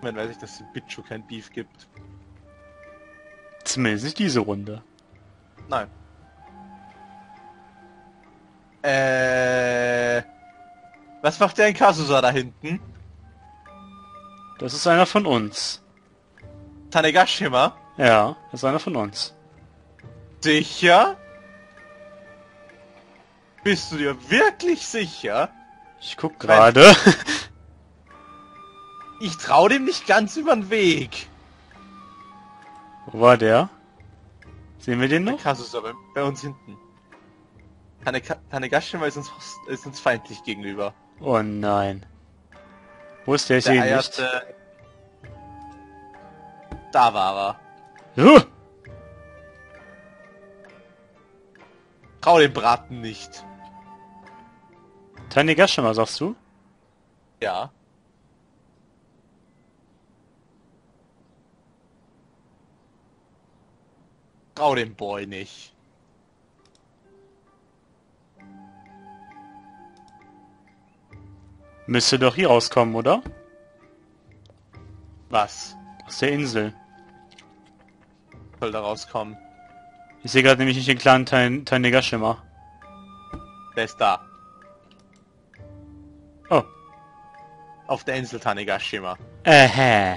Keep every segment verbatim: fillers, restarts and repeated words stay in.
Man weiß ich, dass es in Bichu kein Beef gibt. Zumindest nicht diese Runde. Nein. Äh. Was macht der in Kazusa da hinten? Das ist einer von uns. Tanegashima? Ja, das ist einer von uns. Sicher? Bist du dir wirklich sicher? Ich guck gerade. Ich trau dem nicht ganz übern Weg. Wo war der? Sehen wir den Der noch? Kazusa bei, bei uns hinten. Taneka Tanegashima ist uns, ist uns feindlich gegenüber. Oh nein. Wo ist der? Ich Der sehe ihn nicht. eierte... Da war er. Huh! Trau dem Braten nicht. Tanegashima, sagst du? Ja. Trau dem Boy nicht. Müsste doch hier rauskommen, oder? Was Aus der Insel. soll da rauskommen? Ich sehe gerade nämlich nicht den kleinen Tan Tanegashima. Der ist da. Oh. Auf der Insel Tanegashima. Ähä.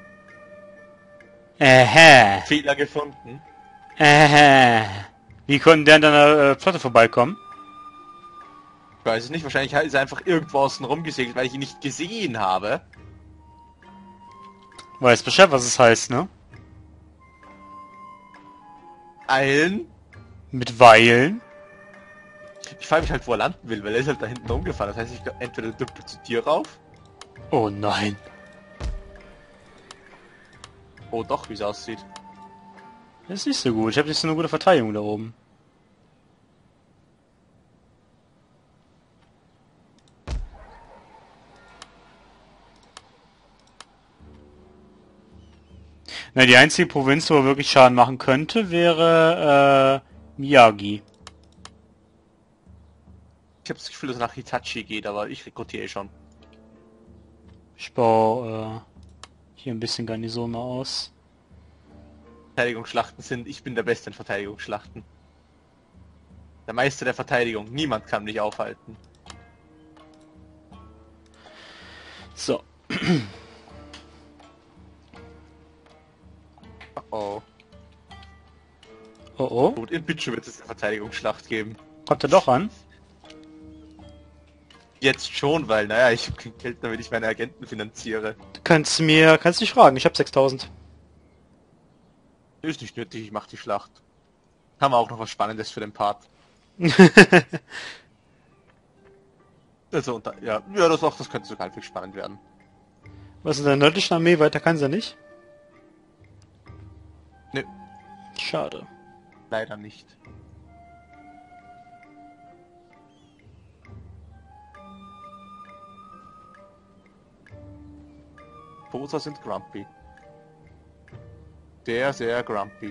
Ähä. Fehler gefunden. Ähä. Wie konnten der an deiner äh, Flotte vorbeikommen? Ich weiß es nicht, wahrscheinlich ist er einfach irgendwo außen rumgesegelt, weil ich ihn nicht gesehen habe. Weiß Bescheid, was es heißt, ne? Eilen. Mit Weilen. Ich frage mich halt, wo er landen will, weil er ist halt da hinten rumgefahren. Das heißt, ich glaube, entweder dümpelt zu dir rauf. Oh nein. Oh doch, wie es aussieht. Das ist nicht so gut. Ich habe nicht so eine gute Verteidigung da oben. Na, die einzige Provinz, wo er wirklich Schaden machen könnte, wäre äh, Miyagi. Ich habe das Gefühl, dass er nach Hitachi geht, aber ich rekrutiere eh schon. Ich baue äh, hier ein bisschen Garnison aus. Verteidigungsschlachten sind, ich bin der Beste in Verteidigungsschlachten. Der Meister der Verteidigung. Niemand kann mich aufhalten. So. Oh. Oh oh. Gut, in Bichu wird es eine Verteidigungsschlacht geben. Kommt er doch an? Jetzt schon, weil, naja, ich habe kein Geld, damit ich meine Agenten finanziere. Du kannst mir, kannst dich fragen, ich habe sechstausend. Ist nicht nötig, ich mache die Schlacht. Haben wir auch noch was Spannendes für den Part. Also, unter, ja, ja, das auch, das könnte sogar halbwegs spannend werden. Was in der nördlichen Armee? Weiter kann sie nicht? Nö, Schade. leider nicht. Poser sind grumpy. Sehr, sehr grumpy.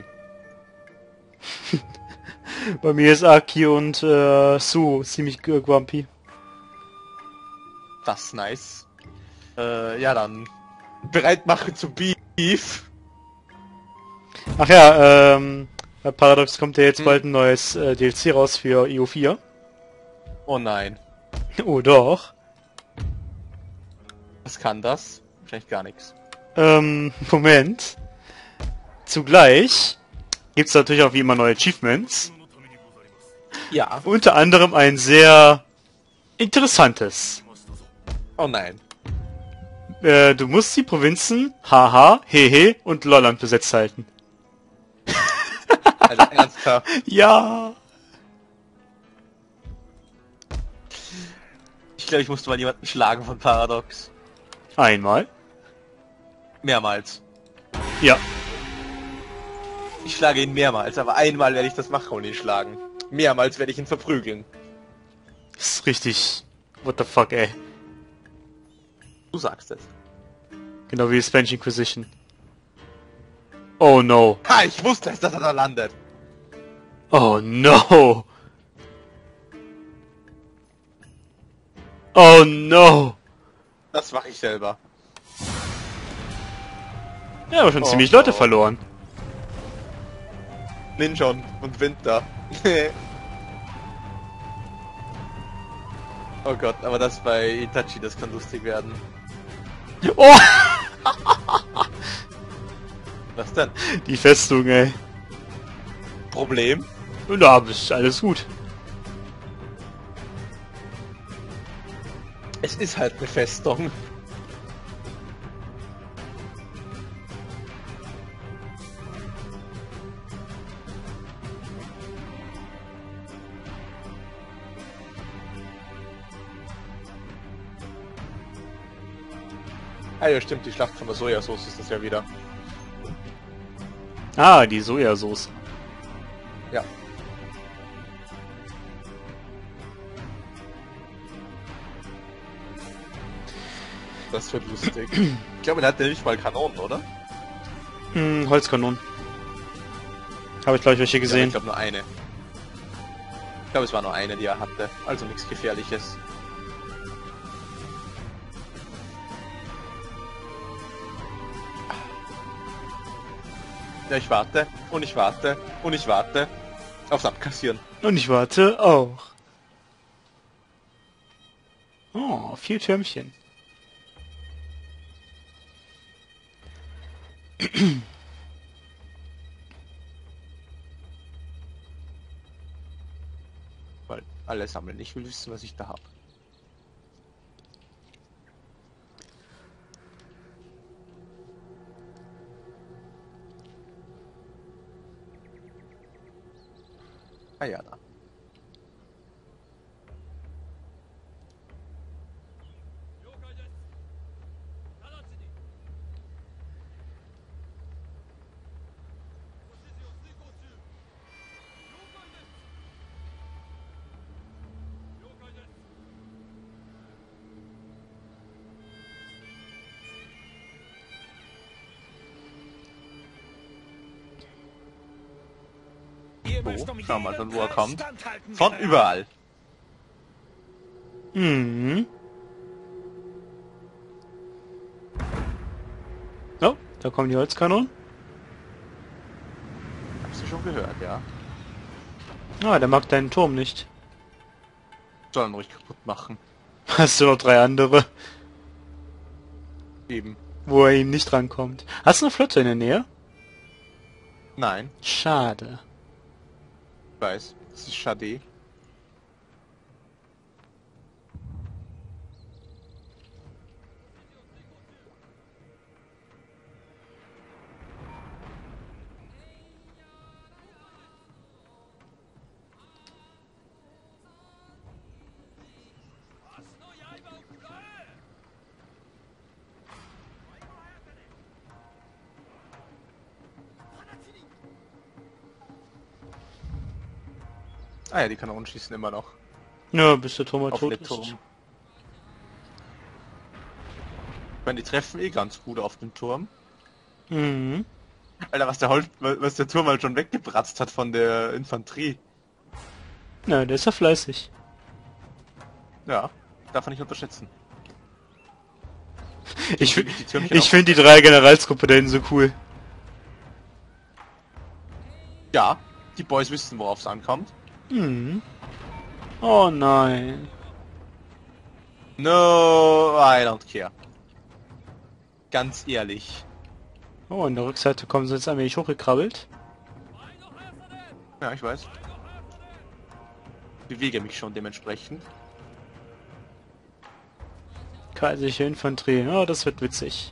Bei mir ist Aki und äh, Su ziemlich äh, grumpy. Das ist nice. Äh, ja dann. Bereit machen zum Beef. Ach ja, ähm, bei Paradox kommt ja jetzt Hm. bald ein neues äh, D L C raus für I O vier. Oh nein. Oh doch. Was kann das? Wahrscheinlich gar nichts. Ähm, Moment. Zugleich gibt's natürlich auch wie immer neue Achievements. Ja. Unter anderem ein sehr interessantes. Oh nein. Äh, du musst die Provinzen Haha, Hehe und Lolland besetzt halten. Also ernsthaft. Ja. Ich glaube, ich musste mal jemanden schlagen von Paradox. Einmal. Mehrmals. Ja. Ich schlage ihn mehrmals, aber einmal werde ich das machen und ihn schlagen. Mehrmals werde ich ihn verprügeln. Das ist richtig. What the fuck, ey. Du sagst es. Genau wie Spanish Inquisition. Oh no. Ha, ich wusste es, dass er da landet. Oh no. Oh no. Das mache ich selber. Ja, aber schon Oh, ziemlich Leute oh. verloren. Ninja und, und Winter. Oh Gott, aber das bei Itachi, das kann lustig werden. Oh! Was denn? Die Festung, ey. Problem? Ja, ist alles gut. Es ist halt eine Festung. Ah ja, stimmt, die Schlacht von der Sojasauce ist das ja wieder. Ah, die Sojasauce. Ja. Das wird lustig. Ich glaube, der hat ja nicht mal Kanonen, oder? Hm, Holzkanonen. Habe ich gleich welche Ja, gesehen. ich glaube nur eine. Ich glaube, es war nur eine, die er hatte. Also nichts Gefährliches. Ja, ich warte und ich warte und ich warte aufs Abkassieren. Und ich warte auch. Oh, vier Türmchen. Weil alle sammeln. Ich will wissen, was ich da habe. Ah ja, da. Wo? Schau mal, von wo er kommt. Von überall. Mhm. Oh, da kommen die Holzkanonen. Hast du schon gehört, ja? Ah, der mag deinen Turm nicht. Sollen ruhig kaputt machen. Hast du noch drei andere, Eben. wo er ihm nicht rankommt. Hast du eine Flotte in der Nähe? Nein, Schade. ich weiß. Das ist schade. Ah ja, die Kanonen schießen immer noch. Ja, bis der Turm mal Auf tot den ist. Turm. Ich meine, die treffen eh ganz gut auf den Turm. Mhm. Alter, was der Holz, was der Turm halt schon weggebratzt hat von der Infanterie. Na, der ist ja fleißig. Ja, darf man nicht unterschätzen. Ich, fi- Die Türmchen ich auch. finde die drei Generalsgruppe da hinten so cool. Ja, die Boys wissen, worauf es ankommt. Mhm. Oh nein. No, I don't care. Ganz ehrlich. Oh, an der Rückseite kommen sie jetzt ein wenig hochgekrabbelt. Ja, ich weiß. Bewege mich schon dementsprechend. Kaiserliche Infanterie. Oh, das wird witzig.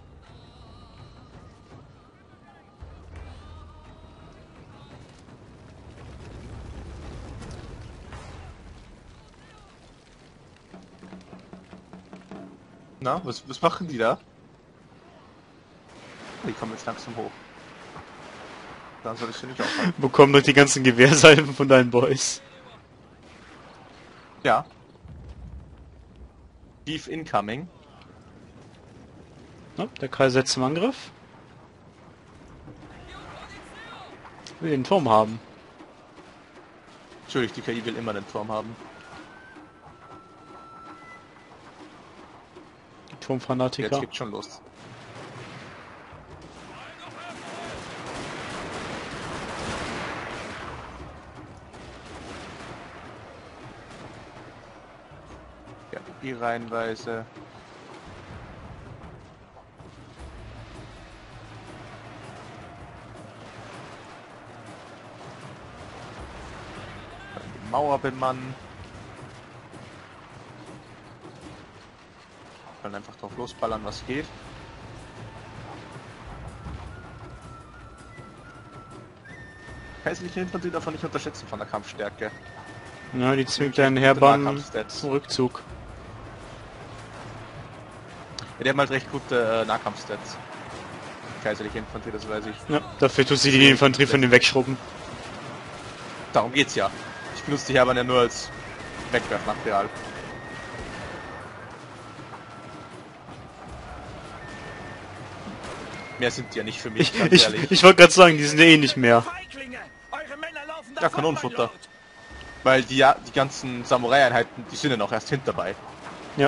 Na, was, was machen die da? Die kommen jetzt langsam hoch. Dann soll ich sie nicht aufhalten. Bekommen doch die ganzen Gewehrsalven von deinen Boys. Ja. Beef incoming. Oh, der Kaiser setzt zum Angriff. Will den Turm haben. Natürlich, die K I will immer den Turm haben. Die Turmfanatiker. Jetzt geht's schon los. Die reihenweise. Die Mauer bemannen. Dann einfach drauf losballern, was geht. Hässliche Infanterie davon nicht unterschätzen von der Kampfstärke. Ja, die zwingt deinen Heerbann Nahkampfstats. zum Rückzug. Ja, die haben halt recht gute äh, Nahkampfstats. Kaiserliche Infanterie, das weiß ich. Ja, dafür tut sie die Infanterie von den wegschrubben. Darum geht's ja. Ich benutze die Heerbann ja nur als Wegwerfmaterial. Mehr sind die ja nicht für mich, Ich, ganz ich, ehrlich. ich wollte gerade sagen, die sind ja eh nicht mehr. Ja, Kanonenfutter. Weil die ja die ganzen Samurai-Einheiten, die sind ja noch erst hinter dabei. Ja.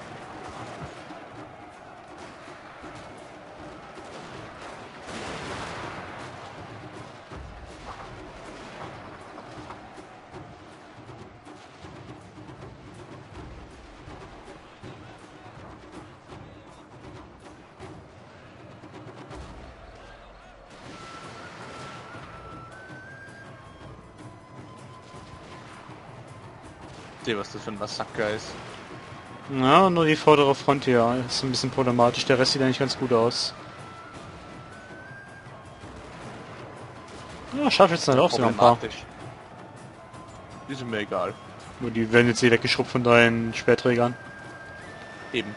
Sehe, was das für ein Massaker ist. Ja, nur die vordere Front hier ist ein bisschen problematisch. Der Rest sieht eigentlich ganz gut aus. Ja, Scharfschützen halt auch sogar ein paar. Problematisch. Die sind mir egal. Nur die werden jetzt eh weggeschrubbt von deinen Schwerträgern. Eben.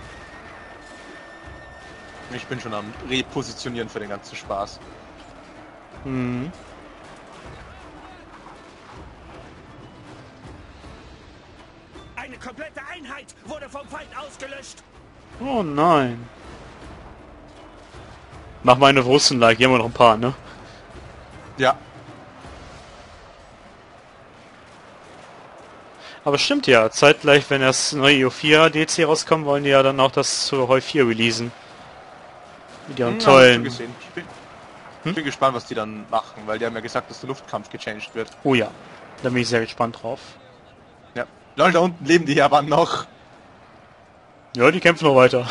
Ich bin schon am Repositionieren für den ganzen Spaß. Mhm. Eine komplette Einheit wurde vom Feind ausgelöscht. Oh nein. Mach mal eine Russen-like, hier haben wir noch ein paar, ne? Ja. Aber stimmt ja, zeitgleich, wenn das neue E O vier D L C rauskommt, wollen die ja dann auch das zu Heu vier releasen. Mit ihren Hm, tollen... hab ich gesehen. Ich bin, Hm? ich bin gespannt, was die dann machen, weil die haben ja gesagt, dass der Luftkampf gechanged wird. Oh ja, da bin ich sehr gespannt drauf. Ja. Leute, da unten leben die Heerbann noch. Ja, die kämpfen noch weiter.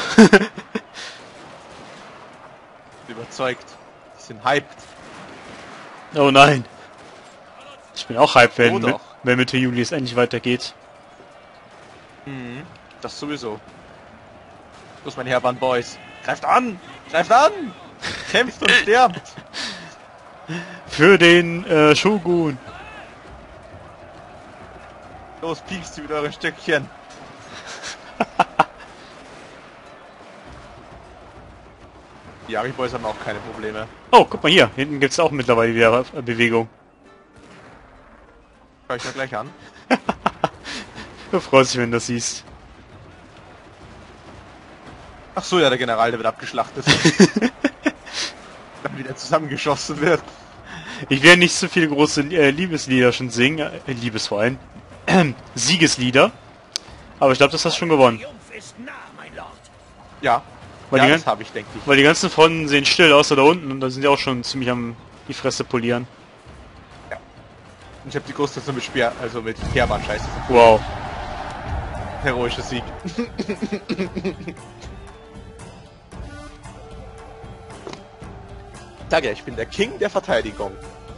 Überzeugt. Die sind hyped. Oh nein. Ich bin auch hyped, wenn, Oh mit, doch. wenn Mitte Juli es endlich weitergeht. Mhm. Das sowieso. Los, meine Heerbann Boys. Greift an! Greift an! Kämpft und stirbt! Für den äh, Shogun. Los, piekst sie mit euren Stückchen. Die Army Boys haben auch keine Probleme. Oh, guck mal hier. Hinten gibt es auch mittlerweile wieder äh, Bewegung. Schau ich mir gleich an. Du freust dich, wenn du das siehst. Ach so, ja, der General, der wird abgeschlachtet. Dann wieder zusammengeschossen wird. Ich werde nicht so viele große äh, Liebeslieder schon singen. Äh, Liebes vor allem. Siegeslieder. Aber ich glaube, das hast du schon gewonnen. Triumph ist nah, mein Lord. Ja, Weil, ja die, das gan habe ich, denke ich. weil die ganzen Fronten sehen still aus da unten und da sind die auch schon ziemlich am die Fresse polieren. Und ich habe die Großteile mit Speer, also mit Heerbann scheiße. Wow. Heroischer Sieg. Sag ja, ich bin der King der Verteidigung.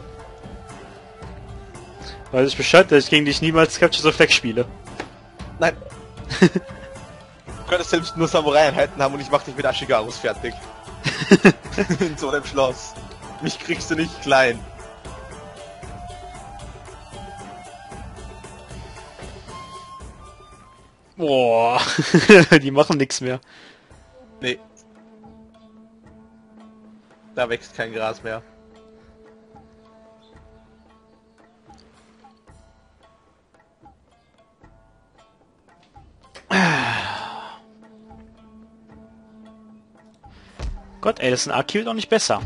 Weiß ich Bescheid, dass ich gegen dich niemals Capture the Flag spiele. Nein. Du könntest selbst nur Samurai-Einheiten haben und ich mach dich mit Ashigarus fertig. In so einem Schloss. Mich kriegst du nicht klein. Boah. Die machen nichts mehr. Nee. Da wächst kein Gras mehr. Gott, ey, das ist ein Archiv doch nicht besser.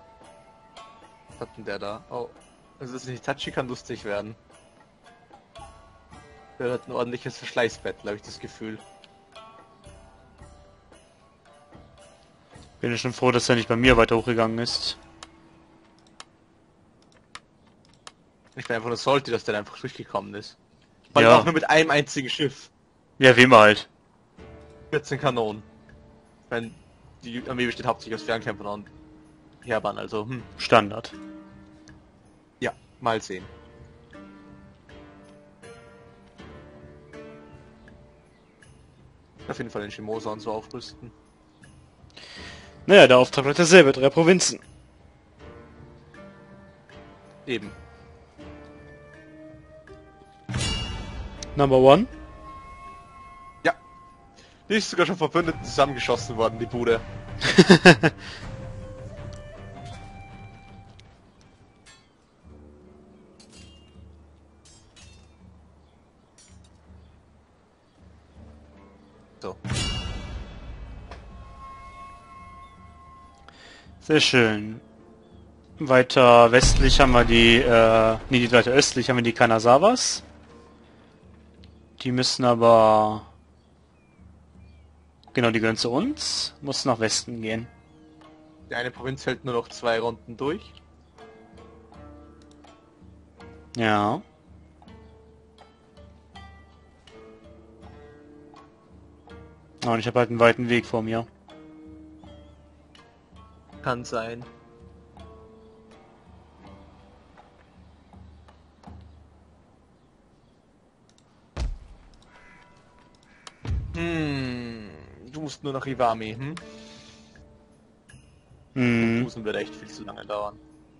Was hat denn der da? Oh. Das ist nicht touchy, kann lustig werden. Der hat ein ordentliches Verschleißbattle, habe ich das Gefühl. Bin ich schon froh, dass er nicht bei mir weiter hochgegangen ist. Ich bin einfach nur salty, dass der einfach durchgekommen ist. Weil Ja. auch nur mit einem einzigen Schiff. Ja, wie immer halt. vierzehn Kanonen. Ich meine, die Armee besteht hauptsächlich aus Fernkämpfern und Herbern, also hm. Standard. Ja, mal sehen. Auf jeden Fall den Shimosa und so aufrüsten. Naja, der Auftrag bleibt derselbe, drei Provinzen. Eben. Number one. Ja. Die ist sogar schon Verbündeten zusammengeschossen worden, die Bude. So. Sehr schön. Weiter westlich haben wir die, äh, nee, die weiter östlich haben wir die Kanazawas. Die müssen aber, genau, die gehören zu uns, muss nach Westen gehen. Die eine Provinz hält nur noch zwei Runden durch. Ja. Und ich habe halt einen weiten Weg vor mir. Kann sein. Hm, du musst nur nach Iwami, hm? Hm. Busen wird echt viel zu lange dauern.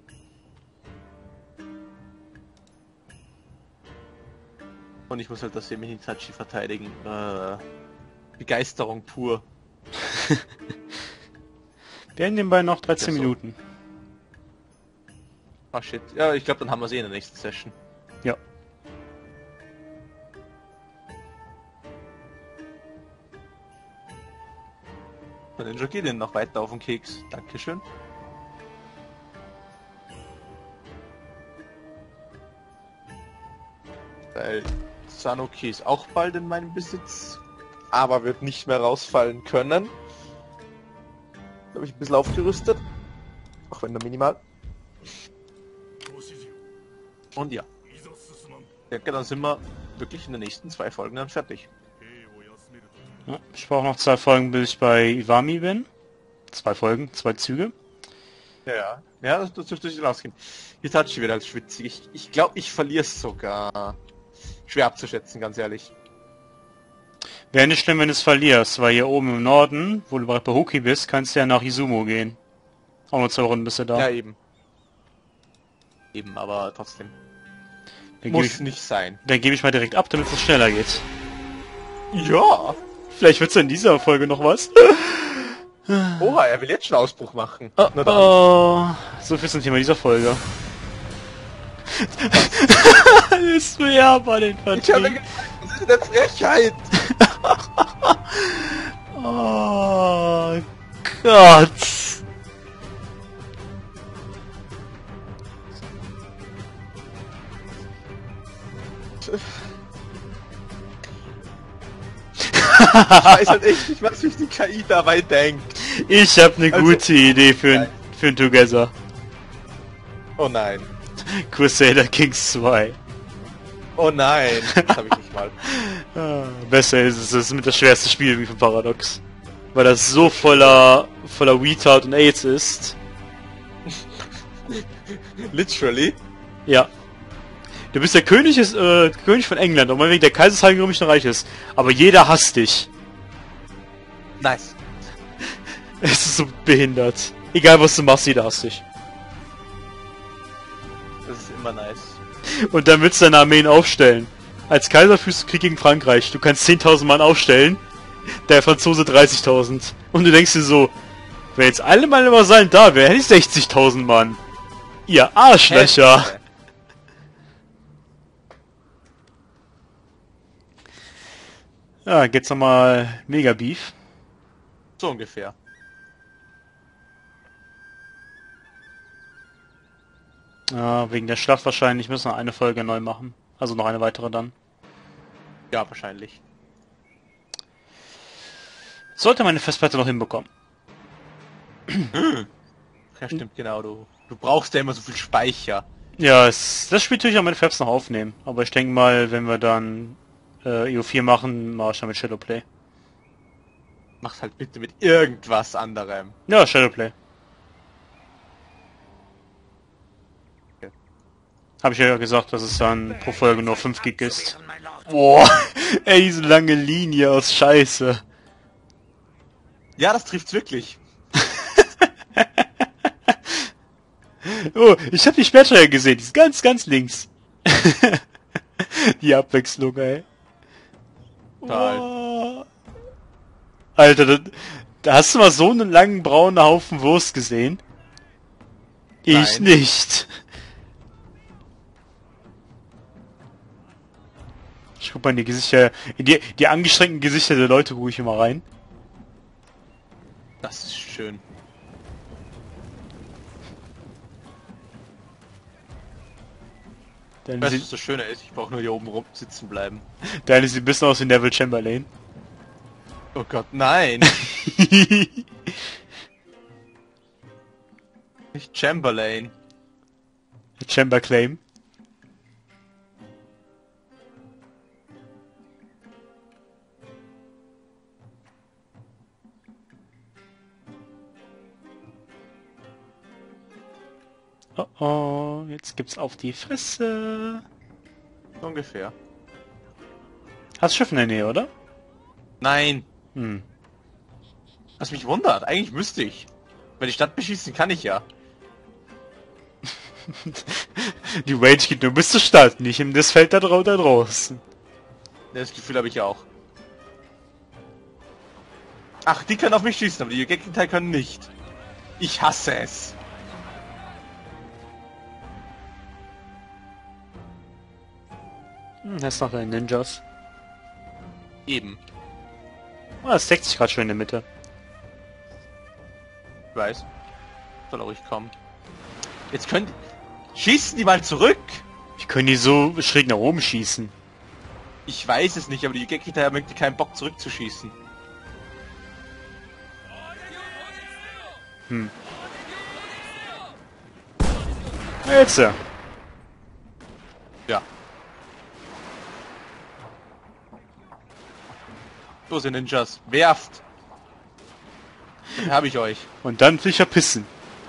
Und ich muss halt das Semi-Hitachi verteidigen. Äh, Begeisterung pur. Wir haben nebenbei noch dreizehn Ja, so. Minuten. Ah shit. Ja, ich glaube, dann haben wir sie in der nächsten Session. Ja. Und den geht ihnen noch weiter auf den Keks. Dankeschön. Weil Sanoki ist auch bald in meinem Besitz. Aber wird nicht mehr rausfallen können. Da habe ich ein bisschen aufgerüstet. Auch wenn nur minimal. Und ja. Ich denke, dann sind wir wirklich in den nächsten zwei Folgen dann fertig. Ja, ich brauche noch zwei Folgen, bis ich bei Iwami bin. Zwei Folgen, zwei Züge. Ja, ja. Ja, das, das dürfte sich rausgehen. Hitachi wird als schwitzig. Ich, ich glaube, ich verliere es sogar. Schwer abzuschätzen, ganz ehrlich. Wäre nicht schlimm, wenn du es verlierst, weil hier oben im Norden, wo du bei Hoki bist, kannst du ja nach Izumo gehen. Auch nur zwei Runden bist du da. Ja, eben. Eben, aber trotzdem. Dann Muss gebe ich, nicht sein. dann gebe ich mal direkt ab, damit es schneller geht. Ja! Vielleicht wird's in dieser Folge noch was. Oha, er will jetzt schon Ausbruch machen. Oh, Na dann. oh, so viel zum Thema dieser Folge. Ist mir aber den Ich habe Vertrieb. gesagt, das ist eine Frechheit! Oh Gott. Ich weiß halt echt nicht, was sich die K I dabei denkt. Ich habe eine Also- gute Idee für ein, für ein Together. Oh nein. Crusader Kings zwei. Oh nein. Das habe ich nicht mal. Ah, besser ist es, das ist mit das schwerste Spiel wie von Paradox. Weil das so voller voller Retard und AIDS ist. Literally. Ja. Du bist der König, ist, äh, König von England, und wegen der Kaiser des Heiligen Römischen Reiches. Aber jeder hasst dich. Nice. Es ist so behindert. Egal was du machst, jeder hasst dich. Das ist immer nice. Und dann willst du deine Armeen aufstellen. Als Kaiser führst du Krieg gegen Frankreich. Du kannst zehntausend Mann aufstellen. Der Franzose dreißigtausend. Und du denkst dir so, wenn jetzt alle meine Vasallen da wären, hätte ich sechzigtausend Mann. Ihr Arschlöcher. Äh, Ja, geht's nochmal Mega Beef. So ungefähr. Ja, wegen der Schlacht wahrscheinlich müssen wir eine Folge neu machen. Also noch eine weitere dann. Ja, wahrscheinlich. Sollte meine Festplatte noch hinbekommen. Ja, stimmt, genau. Du, du brauchst ja immer so viel Speicher. Ja, es, das Spiel tue ich auch meine Fabs noch aufnehmen. Aber ich denke mal, wenn wir dann äh, E O vier machen, mache ich dann mit Shadowplay. Mach's halt bitte mit irgendwas anderem. Ja, Shadowplay. Okay. Habe ich ja gesagt, dass es dann pro Folge nur fünf Gig ist. Mein Lord. Boah, ey, diese lange Linie aus Scheiße. Ja, das trifft's wirklich. Oh, ich habe die Sperrsteuer gesehen, die ist ganz, ganz links. Die Abwechslung, ey. Total. Oh. Alter, da, da hast du mal so einen langen braunen Haufen Wurst gesehen? Ich Nein. nicht. Ich guck mal in die Gesichter, in die, die angestrengten Gesichter der Leute gucke ich immer rein. Das ist schön. Dann Weißt du, sieht, was das Schöne ist? Ich brauche nur hier oben rum sitzen bleiben. dann sieht ein bisschen aus wie Neville Chamberlain. Oh Gott, nein! Nicht Chamberlain. Chamberclaim. Oh oh, jetzt gibt's auf die Fresse. So ungefähr. Hast Schiff in der Nähe, oder? Nein! Hm. Was mich wundert, eigentlich müsste ich. Wenn die Stadt beschießen, kann ich ja. Die Range geht nur bis zur Stadt, nicht in das Feld da, drau da draußen. Das Gefühl habe ich ja auch. Ach, die können auf mich schießen, aber die Gegenteil können nicht. Ich hasse es. Hm, das ist noch ein Ninjas. Eben. Oh, das deckt sich gerade schön in der Mitte. Ich weiß. Soll auch ruhig kommen. Jetzt könnt... Schießen die mal zurück! Wie können die so schräg nach oben schießen? Ich weiß es nicht, aber die Gegner haben irgendwie keinen Bock zurückzuschießen. Hm. Jetzt ja. Ja. Los, ihr Ninjas. Werft! Dann hab ich euch. Und dann will ich verpissen.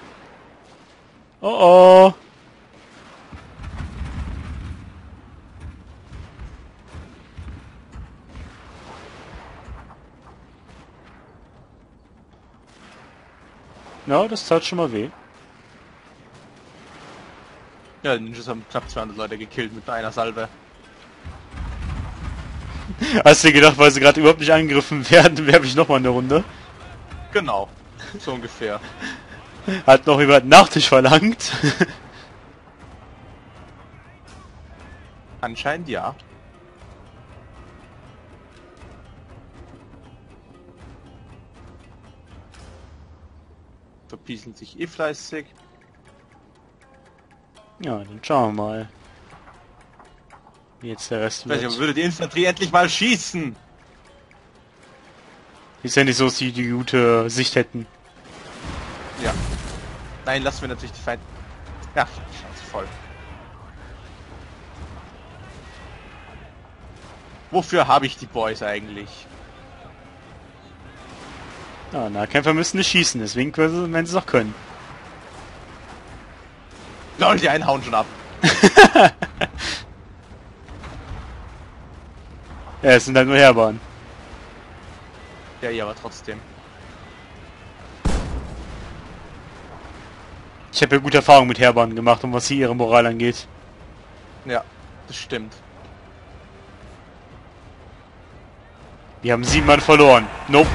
Oh oh. Ja, das tat schon mal weh. Ja, die Ninjas haben knapp zweihundert Leute gekillt mit einer Salve. Hast du dir gedacht, weil sie gerade überhaupt nicht angegriffen werden, werfe ich nochmal eine Runde? Genau. So ungefähr. Hat noch jemand Nachtisch verlangt? Anscheinend ja. Verpieseln sich eh fleißig. Ja, dann schauen wir mal. Wie jetzt der Rest Ich weiß nicht, wird. aber würde die Infanterie endlich mal schießen! Ist ja nicht so, dass die die gute Sicht hätten. Ja. Nein, lassen wir natürlich die Feind... Ja, scheiße, voll. Wofür habe ich die Boys eigentlich? Ja, Nahkämpfer müssen nicht schießen, deswegen können sie, wenn sie es auch können. Lol, die einen hauen schon ab. Ja, es sind halt nur Herbahn. Ja, ja, aber trotzdem. Ich habe ja gute Erfahrungen mit Herbahn gemacht, um was hier ihre Moral angeht. Ja, das stimmt. Wir haben sieben Mann verloren. Nope.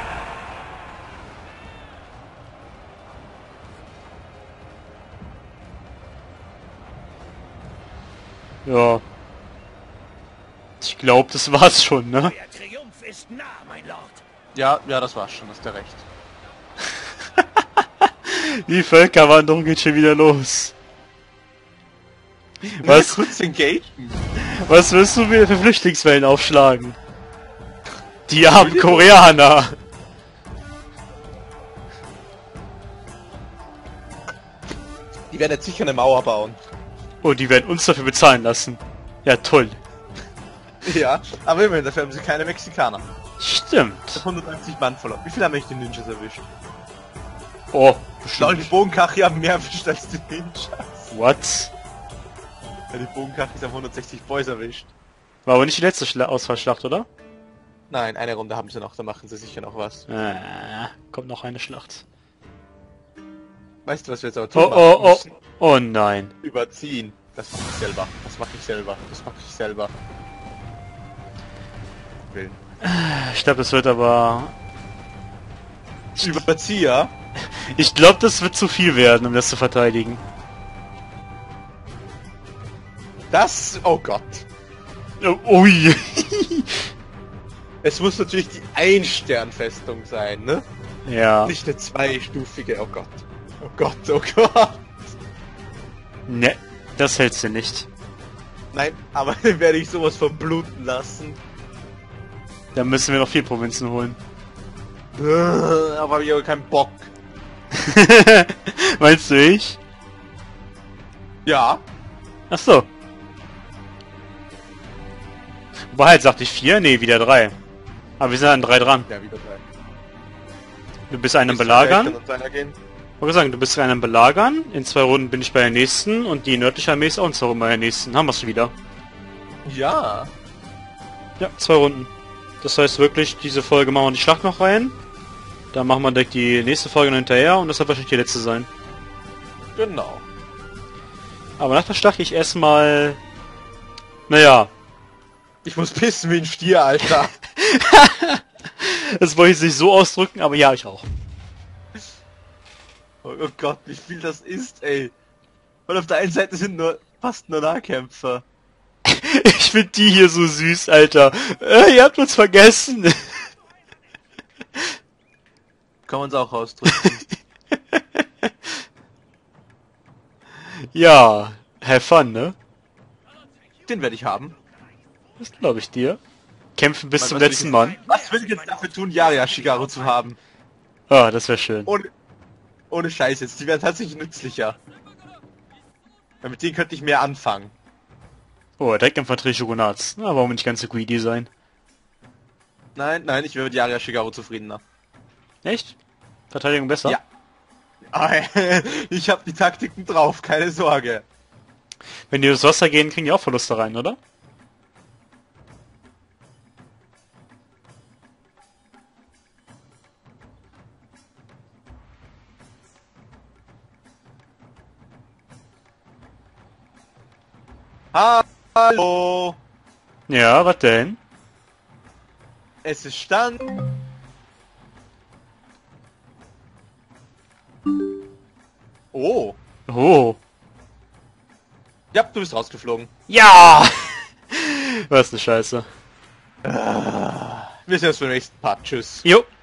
Ja. Ich glaube, das war's schon, ne? Der Triumph ist nah, mein Lord. Ja, ja, das war's schon, hast du recht. Die Völkerwanderung geht schon wieder los. Was? Was? Kurz engagen. Was willst du wieder für Flüchtlingswellen aufschlagen? Die armen Koreaner! Die werden jetzt sicher eine Mauer bauen. Oh, die werden uns dafür bezahlen lassen. Ja, toll. Ja, aber immerhin, dafür haben sie keine Mexikaner. Stimmt. hundertneunzig Mann verloren. Wie viel haben eigentlich die Ninjas erwischt? Oh, Ich glaube, die bestimmt. Bogenkachis haben mehr erwischt als die Ninjas. What? Ja, die Bogenkachis haben hundertsechzig Boys erwischt. War aber nicht die letzte Schla Ausfallschlacht, oder? Nein, eine Runde haben sie noch, da machen sie sicher noch was. Äh, kommt noch eine Schlacht. Weißt du, was wir jetzt aber tun? Oh, oh, oh. Oh nein. Überziehen. Das mache ich selber. Das mache ich selber. Das mache ich selber. Willen. Ich glaube, das wird aber... Überzieher? Ich glaube, das wird zu viel werden, um das zu verteidigen. Das... Oh Gott. Oh, ui. Es muss natürlich die Ein-Stern-Festung sein, ne? Ja. Nicht eine zweistufige. Oh Gott. Oh Gott, oh Gott. Ne, das hältst du nicht. Nein, aber dann werde ich sowas verbluten lassen. Da müssen wir noch vier Provinzen holen. Aber hab ich aber keinen Bock. Meinst du ich? Ja. Ach so. Wahrheit sagte ich vier? Nee, wieder drei. Aber wir sind an drei dran. Ja, wieder drei. Du bist einem Willst du belagern. gleich dann uns weitergehen? Ich wollte sagen, du bist einem belagern. In zwei Runden bin ich bei der nächsten und die nördliche Armee ist auch in zwei Runden bei der nächsten. Haben wir's wieder. Ja. Ja, zwei Runden. Das heißt wirklich, diese Folge machen wir die Schlacht noch rein. Dann machen wir direkt die nächste Folge noch hinterher und das wird wahrscheinlich die letzte sein. Genau. Aber nach der Schlacht gehe ich erstmal... Naja. Ich muss pissen wie ein Stier, Alter. Das wollte ich nicht so ausdrücken, aber ja, ich auch. Oh, oh Gott, wie viel das ist, ey. Und auf der einen Seite sind nur fast nur Nahkämpfer. Ich find die hier so süß, Alter. Äh, ihr habt uns vergessen. Kann man es auch ausdrücken. Ja, have fun, ne? Den werde ich haben. Das glaube ich dir. Kämpfen bis Was zum will ich letzten jetzt- Mann. Was will ich jetzt dafür tun, Yaria Shigaru zu haben? Ah, das wäre schön. Ohne, ohne Scheiß jetzt, die werden tatsächlich nützlicher. Weil mit denen könnte ich mehr anfangen. Oh, direkt Infanterie Shogunats. Na, warum nicht ganz so greedy sein? Nein, nein, ich wäre mit Yaria Shigaru zufriedener. Echt? Verteidigung besser? Ja. Ich habe die Taktiken drauf, keine Sorge. Wenn die durchs Wasser gehen, kriegen die auch Verluste rein, oder? Hallo! Ja, was denn? Es ist Stand. Oh. Oh. Ja, du bist rausgeflogen. Ja! Was eine Scheiße. Wir sehen uns beim nächsten Part. Tschüss. Jo.